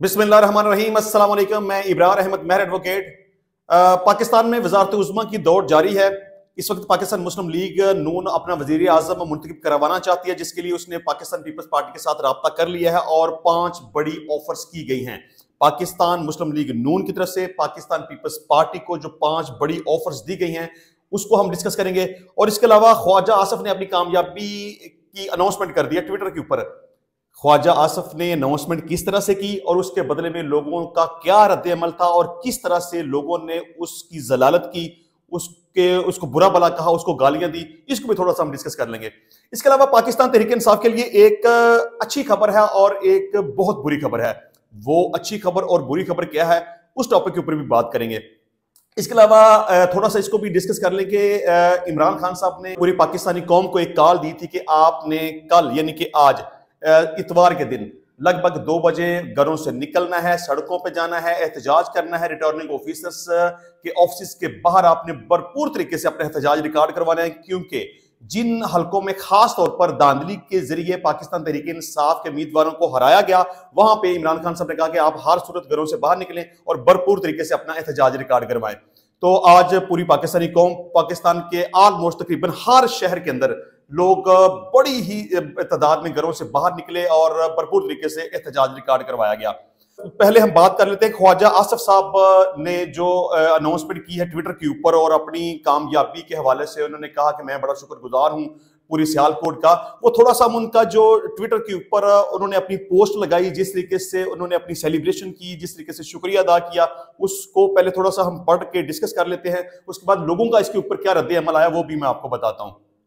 बिस्मिल्लाहिर्रहमानिर्रहीम, अस्सलाम वालेकुम। मैं इब्रार अहमद मेहर एडवोकेट। पाकिस्तान में वजारत उज़्मा की दौड़ जारी है। इस वक्त पाकिस्तान मुस्लिम लीग नून अपना वजीर आजम मुंतखब करवाना चाहती है, जिसके लिए उसने पाकिस्तान पीपल्स पार्टी के साथ रब्ता कर लिया है और 5 बड़ी ऑफर्स की गई हैं पाकिस्तान मुस्लिम लीग नून की तरफ से। पाकिस्तान पीपल्स पार्टी को जो 5 बड़ी ऑफर्स दी गई हैं उसको हम डिस्कस करेंगे। और इसके अलावा ख्वाजा आसफ ने अपनी कामयाबी की अनाउंसमेंट कर दी है ट्विटर के ऊपर। ख्वाजा आसफ ने अनाउंसमेंट किस तरह से की और उसके बदले में लोगों का क्या रद्द अमल था और किस तरह से लोगों ने उसकी जलालत की, उसको बुरा भला कहा, उसको गालियां दी, इसको भी थोड़ा सा हम डिस्कस कर लेंगे। इसके अलावा पाकिस्तान तहरीक इंसाफ के लिए एक अच्छी खबर है और एक बहुत बुरी खबर है। वो अच्छी खबर और बुरी खबर क्या है उस टॉपिक के ऊपर भी बात करेंगे। इसके अलावा थोड़ा सा इसको भी डिस्कस कर लें कि इमरान खान साहब ने पूरी पाकिस्तानी कौम को एक कॉल दी थी कि आपने कल यानी कि आज इतवार के दिन लगभग 2 बजे घरों से निकलना है, सड़कों पे जाना है, एहतजाज करना है। रिटर्निंग ऑफिसर्स के ऑफिस के बाहर आपने भरपूर तरीके से अपना एहतजाज रिकॉर्ड करवाना है, क्योंकि जिन हलकों में खास तौर पर धांधली के जरिए पाकिस्तान तहरीक इंसाफ के उम्मीदवारों को हराया गया, वहां पे इमरान खान साहब ने कहा कि आप हर सूरत घरों से बाहर निकलें और भरपूर तरीके से अपना एहतजाज रिकॉर्ड करवाएं। तो आज पूरी पाकिस्तानी कौम, पाकिस्तान के ऑलमोस्ट तकरीबन हर शहर के अंदर लोग बड़ी ही तादाद में घरों से बाहर निकले और भरपूर तरीके से एहतजाज रिकॉर्ड करवाया गया। पहले हम बात कर लेते हैं ख्वाजा आसफ साहब ने जो अनाउंसमेंट की है ट्विटर के ऊपर और अपनी कामयाबी के हवाले से उन्होंने कहा कि मैं बड़ा शुक्रगुजार हूं पूरी सियालकोट का। वो थोड़ा सा उनका जो ट्विटर के ऊपर उन्होंने अपनी पोस्ट लगाई, जिस तरीके से उन्होंने अपनी सेलिब्रेशन की, जिस तरीके से शुक्रिया अदा किया, उसको पहले थोड़ा सा हम पढ़ के डिस्कस कर लेते हैं। उसके बाद लोगों का इसके ऊपर क्या रद्द अमल आया वो भी मैं आपको बताता हूं।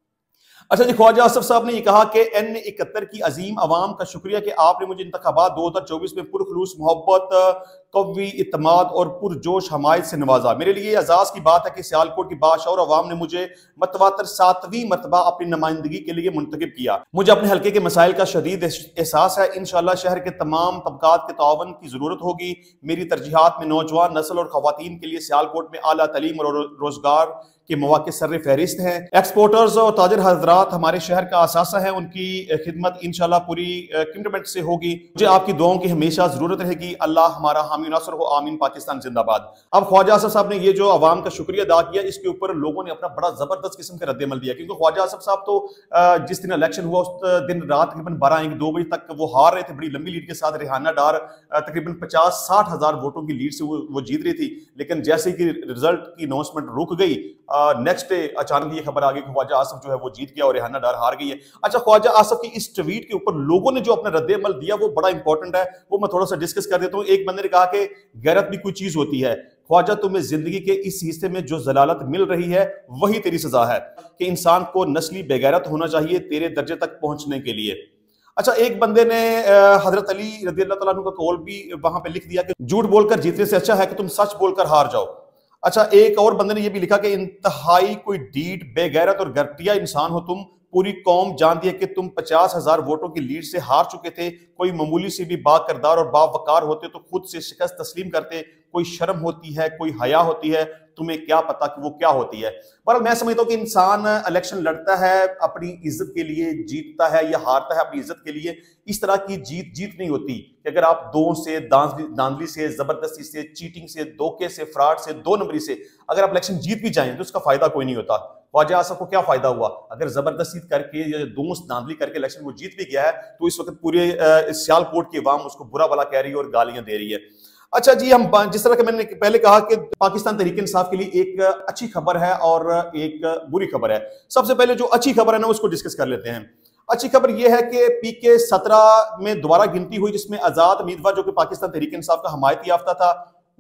अच्छा जी, ख्वाजा आसफ साहब ने यह कहा कि N71 की अजीम अवाम का शुक्रिया कि आपने मुझे इंतखाबात 2024 में पुरखलूस मोहब्बत, कवी इत्माद और पुरजोश हमायत से नवाजा। मेरे लिए एजाज की बात है कि सियालकोट की बादशाह और अवाम ने मुझे मतवातर 7वीं मरतबा अपनी नुमाइंदगी के लिए मुंतखब किया। मुझे अपने हल्के के मसाइल का शदीद एहसास है। इंशाअल्लाह शहर के तमाम तबकात के तावन की जरूरत होगी। मेरी तरजीहात में नौजवान नस्ल और खवातीन के लिए सियालकोट में आला तलीम और रोजगार के मौके सर्र फहरिस्त हैं। एक्सपोर्टर्स और ताजर हजरात हमारे शहर का असासा है, उनकी खिदमत इंशाल्लाह पूरी कमिटमेंट से होगी। मुझे आपकी दुआओं की हमेशा जरूरत रहेगी। अल्लाह हमारा हामी नासर हो, आमीन। पाकिस्तान जिंदाबाद। अब ख्वाजा आसफ साहब ने ये जो अवाम का शुक्रिया अदा किया, इसके ऊपर लोगों ने अपना बड़ा जबरदस्त किस्म का रद्द-ए-अमल दिया, क्योंकि ख्वाजा आसफ साहब तो जिस दिन इलेक्शन हुआ उस दिन रात तकरीबन 12-1-2 बजे तक वो हार रहे थे बड़ी लंबी लीड के साथ। रेहाना डार तकरीबन 50-60 हजार वोटों की लीड से वो जीत रही थी, लेकिन जैसे कि रिजल्ट की अनाउंसमेंट रुक गई, नेक्स्ट डे अचानक ये खबर आ गई कि ख्वाजा आसफ जो है वो जीत गया और रेहाना डार हार गई है। अच्छा, ख्वाजा आसफ की इस ट्वीट के ऊपर लोगों ने जो अपना रद्द-ए-अमल दिया वो बड़ा इंपॉर्टेंट है, वो मैं थोड़ा सा डिस्कस कर देता हूं। एक बंदे ने कहा कि गैरत भी कोई चीज होती है। ख्वाजा, तुम्हें जिंदगी के इस हिस्से में जो जलालत मिल रही है वही तेरी सजा है कि इंसान को नस्ली बेगैरत होना चाहिए तेरे दर्जे तक पहुंचने के लिए। अच्छा, एक बंदे ने हजरत अली रज़ियल्लाहु तआला अन्हु का कौल भी वहां पे लिख दिया कि झूठ बोलकर जीतने से अच्छा है कि तुम सच बोलकर हार जाओ। अच्छा, एक और बंदे ने यह भी लिखा कि इंतहाई कोई डीठ, बेगैरत और घटिया इंसान हो तुम। पूरी कौम जानती है कि तुम 50,000 वोटों की लीड से हार चुके थे। कोई मामूली से भी बाकिरदार और बावकार होते तो खुद से शिकस्त तस्लीम करते। कोई शर्म होती है, कोई हया होती है, तुम्हें क्या पता कि वो क्या होती है। पर मैं समझता हूं कि इंसान इलेक्शन लड़ता है अपनी इज्जत के लिए, जीतता है या हारता है अपनी इज्जत के लिए। इस तरह की जीत नहीं होती कि अगर आप दो से, धांधली से, जबरदस्ती से, चीटिंग से, धोखे से, फ्रॉड से, 2 नंबरी से अगर आप इलेक्शन जीत भी जाएं तो उसका फायदा कोई नहीं होता। ख्वाजा आसफ को क्या फायदा हुआ? अगर जबरदस्ती करके या दोस्त धांधली करके इलेक्शन वो जीत भी गया है तो इस वक्त पूरे सियालकोट की अवाम उसको बुरा भला कह रही है और गालियां दे रही है। अच्छा जी, हम जिस तरह के मैंने पहले कहा कि पाकिस्तान तहरीक इंसाफ के लिए एक अच्छी खबर है और एक बुरी खबर है। सबसे पहले जो अच्छी खबर है ना उसको डिस्कस कर लेते हैं। अच्छी खबर यह है कि PK 17 में दोबारा गिनती हुई, जिसमें आजाद उम्मीदवार जो कि पाकिस्तान तहरीक इंसाफ का हमायती याफ्ता था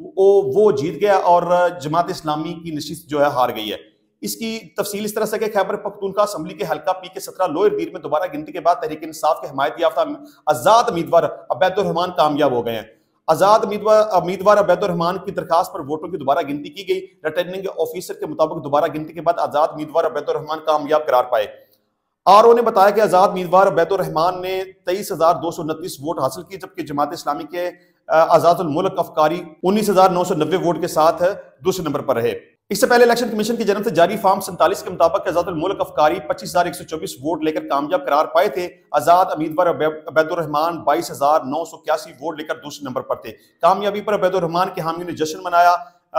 वो जीत गया और जमात इस्लामी की नशिस्त जो है हार गई है। इसकी तफसील इस तरह से कि खैबर पख्तूनख्वा असेंबली के हल्का PK 17 लोअर दीर में दोबारा गिनती के बाद तहरीक इंसाफ के हमायती याफ्ता आजाद उम्मीदवार अबैदुर रहमान कामयाब हो गए हैं। आजाद उम्मीदवार अबैदुर रहमान की दरखास्त पर वोटों की दोबारा गिनती की गई। रिटर्निंग ऑफिसर के मुताबिक दोबारा गिनती के बाद आजाद उम्मीदवार अबैदुर रहमान कामयाब करार पाए। RO ने बताया कि आजाद उम्मीदवार अबैदुर रहमान ने 23,229 वोट हासिल किए, जबकि जमात इस्लामी के आजादुल मुल्क अफकारी 19,990 वोट के साथ दूसरे नंबर पर रहे। इससे पहले इलेक्शन कमीशन की जानब से जारी फॉर्म 47 के मुताबिक आजाद मुल्क अफकारी 25,124 वोट लेकर कामयाब करार पाए थे। आजाद उम्मीदवार अबैदुर रहमान 22,981 वोट लेकर दूसरे नंबर पर थे। कामयाबी पर अबैदुर रहमान के हामियों ने जश्न मनाया।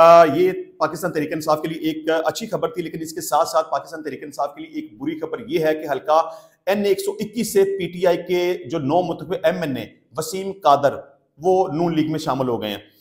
ये पाकिस्तान तहरीक इंसाफ के लिए एक अच्छी खबर थी, लेकिन इसके साथ साथ पाकिस्तान तहरीक इंसाफ के लिए एक बुरी खबर यह है कि हल्का N121 से पीटीआई के जो 9 मुतलबे MNA वसीम कादर वो नून लीग में शामिल हो गए हैं।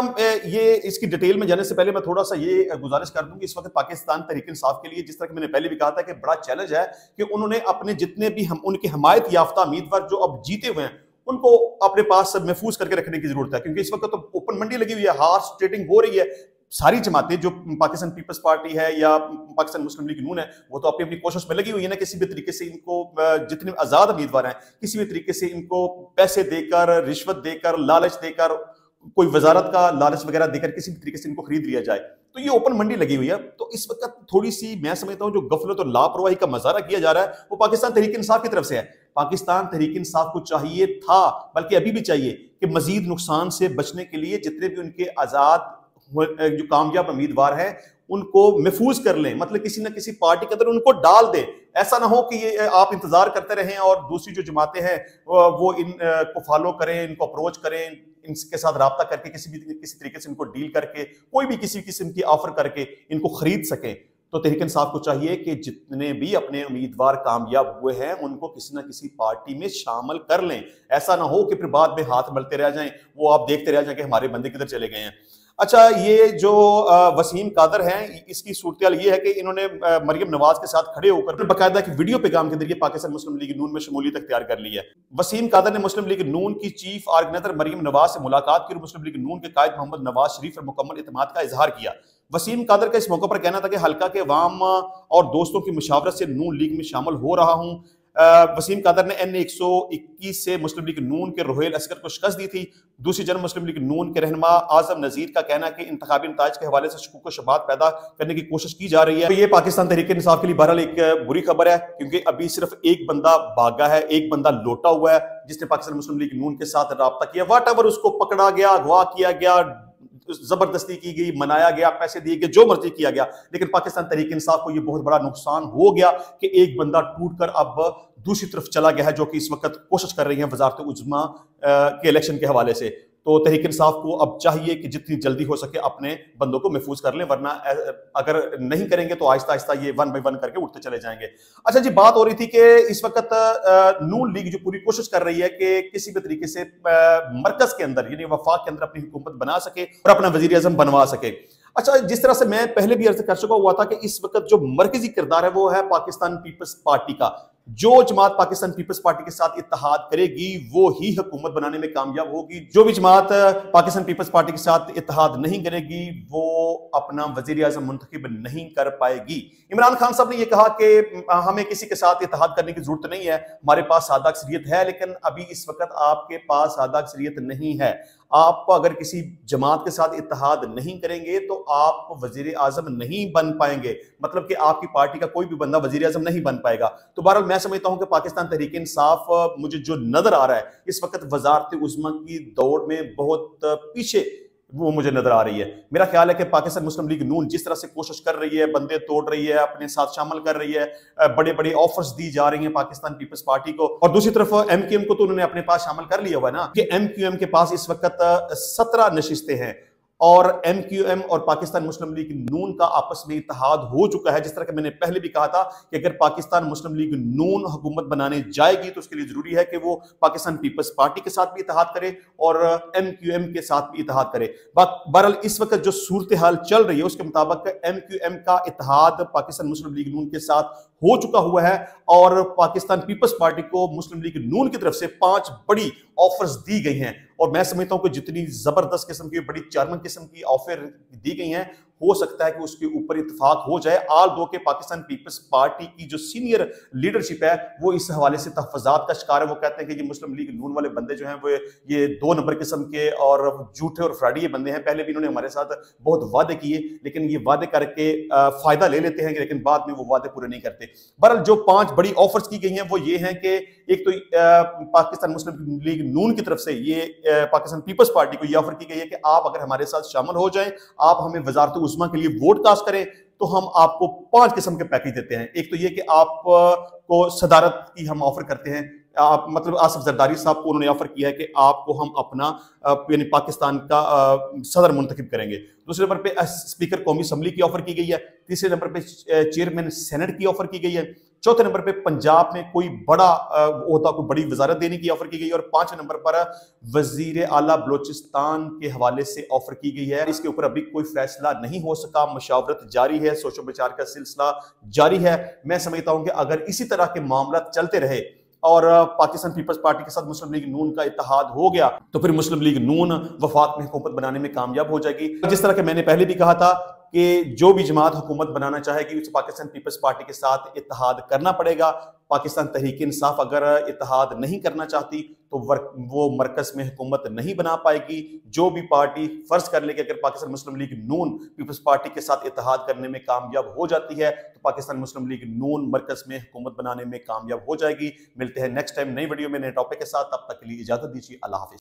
ये इसकी डिटेल में जाने से पहले मैं थोड़ा सा ये गुजारिश कर दूं कि इस वक्त पाकिस्तान तहरीक इंसाफ के लिए, जिस तरह कि मैंने पहले भी कहा था, कि बड़ा चैलेंज है कि उन्होंने अपने जितने भी उनके हमायत याफ्ता उम्मीदवार जो अब जीते हुए हैं उनको अपने पास महफूज करके रखने की जरूरत है, क्योंकि इस वक्त तो ओपन मंडी लगी हुई है, हार्स ट्रेडिंग हो रही है। सारी जमातें जो पाकिस्तान पीपल्स पार्टी है या पाकिस्तान मुस्लिम लीग नून है वो तो अपनी अपनी कोशिश में लगी हुई है ना, किसी भी तरीके से इनको जितने आजाद उम्मीदवार हैं किसी भी तरीके से इनको पैसे देकर, रिश्वत देकर, लालच देकर, कोई वजारत का लालच वगैरह देकर किसी भी तरीके से इनको खरीद लिया जाए। तो ये ओपन मंडी लगी हुई है। तो इस वक्त थोड़ी सी मैं समझता हूं जो गफलत और लापरवाही का मजारा किया जा रहा है वो पाकिस्तान तहरीक इंसाफ की तरफ से है। पाकिस्तान तहरीक इंसाफ को चाहिए था, बल्कि अभी भी चाहिए, कि मजीद नुकसान से बचने के लिए जितने भी उनके आजाद जो कामयाब उम्मीदवार हैं उनको महफूज कर लें, मतलब किसी ना किसी पार्टी के अंदर उनको डाल दें। ऐसा ना हो कि ये आप इंतजार करते रहें और दूसरी जो जमातें हैं वो इनको फॉलो करें, इनको अप्रोच करें, इनके साथ राब्ता करके किसी तरीके से इनको डील करके कोई भी किसी किस्म की ऑफर करके इनको खरीद सकें। तो तहरीक इंसाफ को चाहिए कि जितने भी अपने उम्मीदवार कामयाब हुए हैं उनको किसी ना किसी पार्टी में शामिल कर लें। ऐसा ना हो कि फिर बाद में हाथ मलते रह जाएं, वो आप देखते रह जाएं कि हमारे बंदे किधर चले गए हैं। अच्छा, ये जो वसीम कादर हैं, इसकी सूरत ये है कि इन्होंने मरियम नवाज के साथ खड़े होकर बाकायदा एक वीडियो पैगाम के जरिए पाकिस्तान मुस्लिम लीग नून में शमूलियत अख्तियार कर ली है। वसीम कादर ने मुस्लिम लीग नून की चीफ ऑर्गेनाइजर मरियम नवाज से मुलाकात की और मुस्लिम लीग नून के कायद मोहम्मद नवाज शरीफ पर मुकम्मल इत्मीनान का इजहार किया। वसीम कादर का इस मौके पर कहना था कि हल्का के अवाम और दोस्तों की मुशावरत से नून लीग में शामिल हो रहा हूं। वसीम कादर ने N121 से मुस्लिम लीग नून के रोहेल असगर को शिकस्त दी थी। दूसरी जन्म मुस्लिम लीग नून के रहनुमा आजम नजीर का कहना है कि इंतखाबी नताइज के हवाले से शकूक व शुबहात पैदा करने की कोशिश की जा रही है। तो ये पाकिस्तान तहरीक इंसाफ के लिए बहरहाल एक बुरी खबर है, क्योंकि अभी सिर्फ एक बंदा भागा है, एक बंदा लोटा हुआ है जिसने पाकिस्तान मुस्लिम लीग नून के साथ राब्ता किया। व्हाटएवर उसको पकड़ा गया, अगवा किया गया, जबरदस्ती की गई, मनाया गया, पैसे दिए गए, जो मर्जी किया गया, लेकिन पाकिस्तान तहरीक इंसाफ को यह बहुत बड़ा नुकसान हो गया कि एक बंदा टूटकर अब दूसरी तरफ चला गया है, जो कि इस वक्त कोशिश कर रही है वजारत उज़्मा के इलेक्शन के हवाले से। तो तहरीक इंसाफ को अब चाहिए कि जितनी जल्दी हो सके अपने बंदों को महफूज कर लें, वरना अगर नहीं करेंगे तो आहिस्ता आहिस्ता ये वन बाई वन करके उठते चले जाएंगे। अच्छा जी, बात हो रही थी कि इस वक्त नून लीग जो पूरी कोशिश कर रही है कि किसी भी तरीके से मरकज के अंदर यानी वफाक के अंदर अपनी हुकूमत बना सके और अपना वजीर आजम बनवा सके। अच्छा, जिस तरह से मैं पहले भी अर्ज कर चुका हुआ था कि इस वक्त जो मरकजी किरदार है वो है पाकिस्तान पीपल्स पार्टी का। जो जमात पाकिस्तान पीपल्स पार्टी के साथ इत्तेहाद करेगी वो ही हुकूमत बनाने में कामयाब होगी। जो भी जमात पाकिस्तान पीपल्स पार्टी के साथ इत्तेहाद नहीं करेगी वो अपना वजीर आजम मुंतखब नहीं कर पाएगी। इमरान खान साहब ने यह कहा कि हमें किसी के साथ इत्तेहाद करने की जरूरत नहीं है, हमारे पास सादा अक्सरियत है, लेकिन अभी इस वक्त आपके पास सादा अक्सरियत नहीं है। आप अगर किसी जमात के साथ इत्तेहाद नहीं करेंगे तो आप वजीर आजम नहीं बन पाएंगे, मतलब कि आपकी पार्टी का कोई भी बंदा वजीर आजम नहीं बन पाएगा। तो बहरहाल मैं समझता हूं कि पाकिस्तान तहरीक इंसाफ मुझे जो नजर आ रहा है इस वक्त वजारत उज़्मा की दौड़ में बहुत पीछे वो मुझे नजर आ रही है। मेरा ख्याल है कि पाकिस्तान मुस्लिम लीग नून जिस तरह से कोशिश कर रही है, बंदे तोड़ रही है, अपने साथ शामिल कर रही है, बड़े बड़े ऑफर्स दी जा रही हैं पाकिस्तान पीपल्स पार्टी को, और दूसरी तरफ MQM को तो उन्होंने अपने पास शामिल कर लिया हुआ है ना, कि MQM के पास इस वक्त 17 नशिस्तें हैं और MQM और पाकिस्तान मुस्लिम लीग नून का आपस में इत्तेहाद हो चुका है। जिस तरह के मैंने पहले भी कहा था कि अगर पाकिस्तान मुस्लिम लीग नून हुकूमत बनाने जाएगी तो उसके लिए जरूरी है कि वो पाकिस्तान पीपल्स पार्टी के साथ भी इत्तेहाद करे और MQM के साथ भी इत्तेहाद करे। बहरहाल इस वक्त जो सूरत हाल चल रही है उसके मुताबिक MQM का इत्तेहाद पाकिस्तान मुस्लिम लीग नून के साथ हो चुका हुआ है और पाकिस्तान पीपल्स पार्टी को मुस्लिम लीग नून की तरफ से 5 बड़ी ऑफर्स दी गई हैं। और मैं समझता हूं कि जितनी जबरदस्त किस्म की, बड़ी चार्मिंग किस्म की ऑफर दी गई हैं, हो सकता है कि उसके ऊपर इत्तेफाक हो जाए। आल दो के पाकिस्तान पीपल्स पार्टी की जो सीनियर लीडरशिप है वो इस हवाले से तहफ़्फ़ुज़ात का शिकार है। वो कहते हैं कि ये मुस्लिम लीग नून वाले बंदे जो हैं वो ये 2 नंबर किस्म के और झूठे और फ्रॉडी बंदे हैं। पहले भी इन्होंने हमारे साथ बहुत वादे किए, लेकिन ये वादे करके फायदा ले लेते हैं, लेकिन बाद में वो वादे पूरे नहीं करते। बहरहाल जो 5 बड़ी ऑफर्स की गई हैं वो ये हैं कि एक तो पाकिस्तान मुस्लिम लीग नून की तरफ से ये पाकिस्तान पीपल्स पार्टी को ये ऑफर की गई है कि आप अगर हमारे साथ शामिल हो जाएं, आप हमें वजारत उज़्मा के लिए वोट कास्ट करें तो हम आपको 5 किस्म के पैकेज देते हैं। एक तो ये कि आपको सदारत की हम ऑफर करते हैं, आप मतलब आसिफ जरदारी साहब को उन्होंने ऑफर किया है कि आपको हम अपना यानी पाकिस्तान का सदर मुंतखब करेंगे। दूसरे नंबर पे स्पीकर कौमी असम्बली की ऑफर की गई है। तीसरे नंबर पे चेयरमैन सेनेट की ऑफर की गई है। चौथे नंबर पे पंजाब में कोई बड़ा ओहदा, कोई बड़ी वजारत देने की ऑफर की गई है। और 5वें नंबर पर वजीर आला बलोचिस्तान के हवाले से ऑफर की गई है। इसके ऊपर अभी कोई फैसला नहीं हो सका, मशावरत जारी है, सोचो विचार का सिलसिला जारी है। मैं समझता हूं कि अगर इसी तरह के मामला चलते रहे और पाकिस्तान पीपल्स पार्टी के साथ मुस्लिम लीग नून का इत्तेहाद हो गया तो फिर मुस्लिम लीग नून वफाक में हुकूमत बनाने में कामयाब हो जाएगी। जिस तरह के मैंने पहले भी कहा था कि जो भी जमात हुकूमत बनाना चाहेगी उसे पाकिस्तान पीपल्स पार्टी के साथ इत्तेहाद करना पड़ेगा। पाकिस्तान तहरीक इंसाफ अगर इत्तेहाद नहीं करना चाहती तो वो मरकज में हुकूमत नहीं बना पाएगी। जो भी पार्टी फर्ज कर ले कि अगर Pakistan Muslim League Noon peoples party के साथ इत्तेहाद करने में कामयाब हो जाती है तो पाकिस्तान मुस्लिम लीग नून मरकज में हुकूमत बनाने में कामयाब हो जाएगी। मिलते हैं नेक्स्ट टाइम नई वीडियो में नए टॉपिक के साथ, तब तक के लिए इजाजत दीजिए। अल्लाह हाफिज।